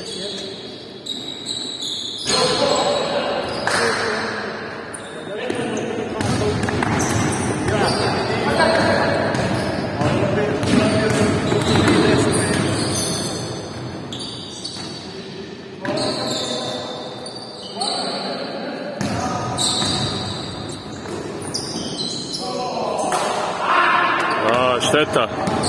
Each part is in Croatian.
Šteta.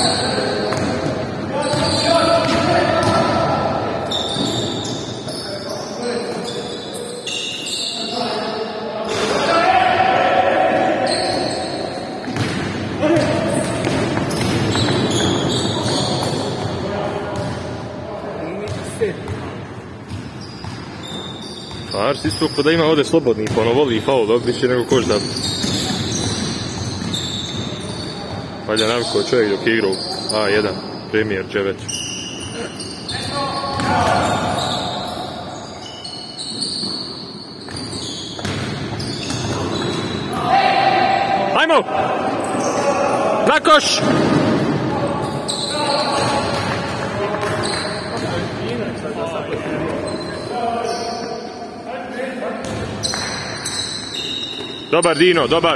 Ars isto da ima ovdje slobodnih, ono voli faul, dok više nego koš da... Valja navikao čovjek dok je igrao A1, premijer Dževeć. Ajmo! Na koš! Dobar Dino, dobar!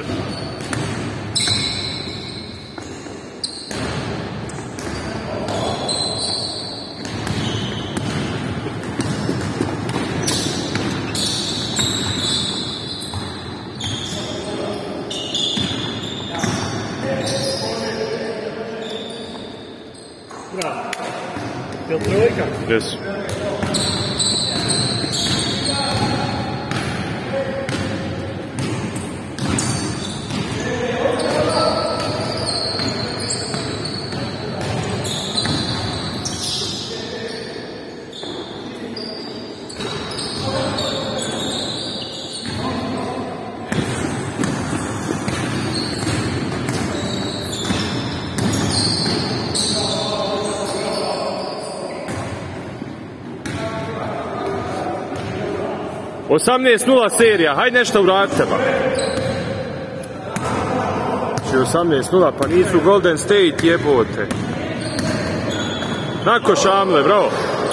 Jel trojka? Jesu. Osamnaest 0 serija, hajde nešto vratite ba. Znači 18-0, pa nisu Golden State jebote. Nako Šamle, bravo.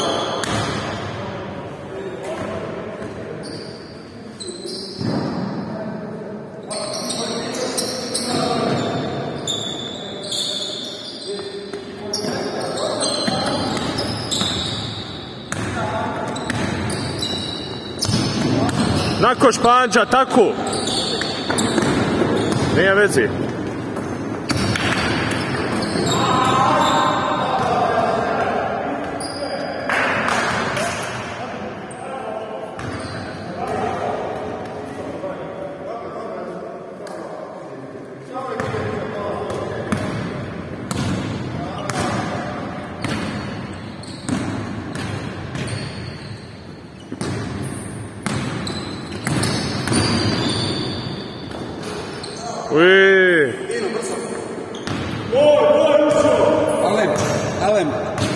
Nako Španđa, tako. Nije vezi. Alem.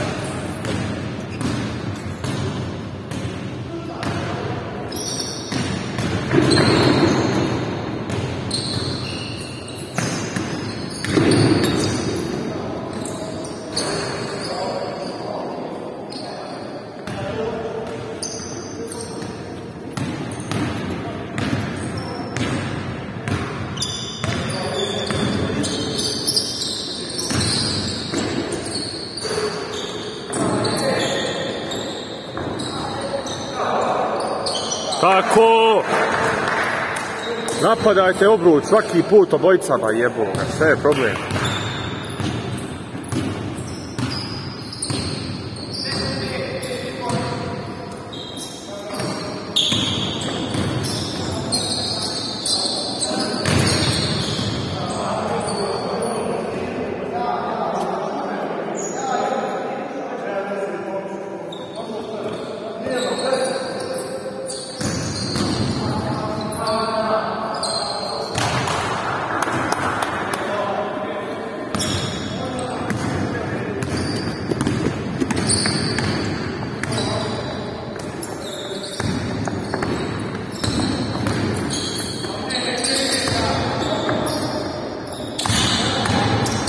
Tako! Napadajte obruč svaki put obojicama jeboga, sve je problem.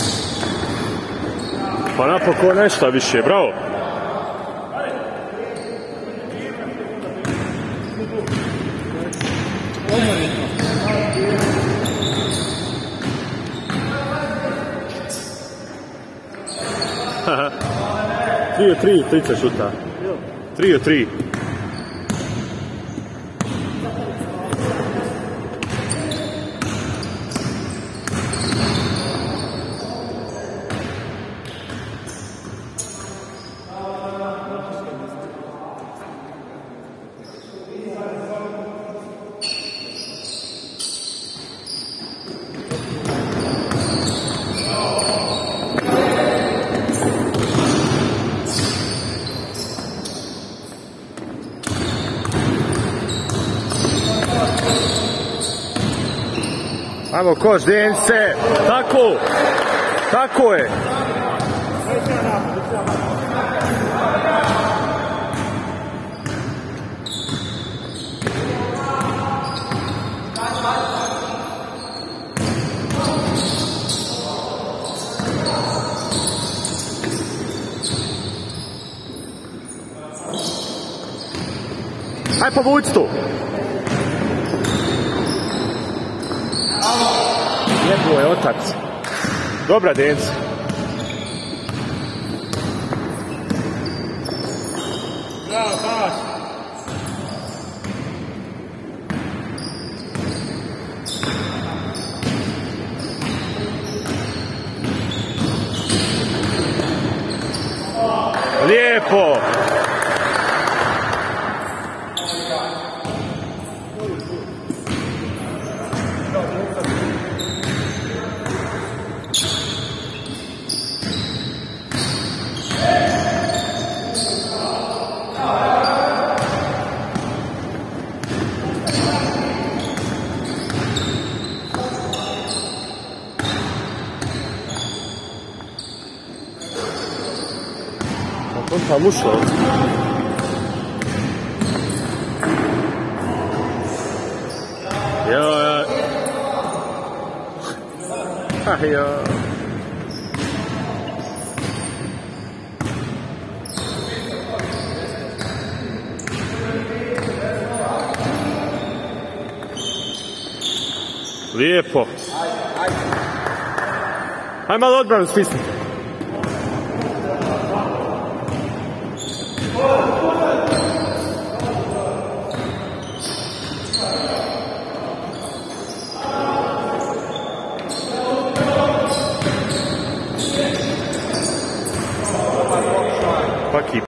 Pa napokon nešto više, bravo! 3 od 3, 30 šuta. 3 od 3. Ajmo koš, Dence, tako, tako je. Aj povuci tu. Jebo je otac. Dobra, Dence. Bravo, pas. Lijepo. On tam ušao. Joj. Joj. Lijepo. Aj malo odbranu stisnite.